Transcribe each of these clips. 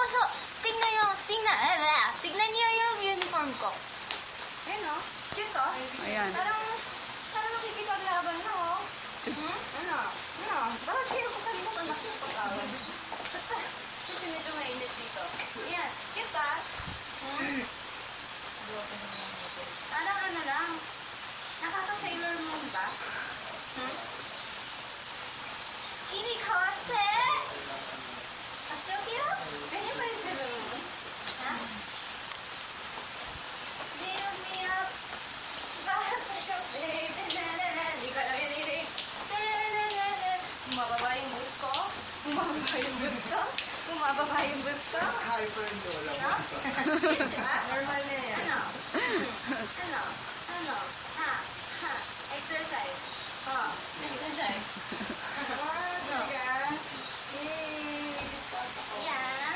so, tingnan niyo yung uniform ko. Ayun, no? Cute, oh. Ayan. Parang nakikipaglaban na, oh. Ano? Bakit kayo ko kanina kung nakikipaglaban? Basta, kasi medyo mainit dito. Ayan, cute, ah. Parang ano lang, nakaka-sailor moon ba? Skinny kote! Asyokiyo? Ganyan ba yung sailor moon? Ha? Build me up, bakit ka, babe? Hindi ko alam yung lyrics. Bumababa yung boots ko? Bumababa yung boots ko? Bumababa yung boots ko? Hyper ito, alam mo. Diba? Normal na yan. Ano? Ha? Exercise. Exercise. Yan.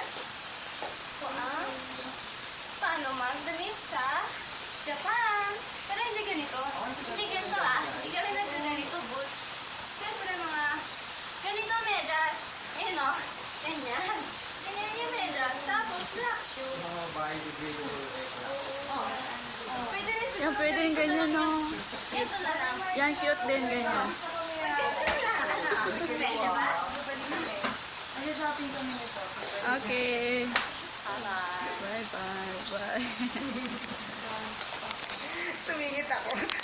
Paano magdamit sa Japan? Pero hindi ganito. Hindi ganito, ah. Hindi kami nagganito boots. Siyempre mga ganito medyas. Ayun, oh. Ganyan. Ganyan yung medyas. Tapos black shoes. Mga bahay degree yung Pwede rin Yan, pwede rin ganyan, no? Ito na lang. Yan, cute din, ganyan. Maganda na. Ano? Pwede ba? shopping kami nito. Okay. Bye-bye. Bye-bye. Bye. Tumingit ako.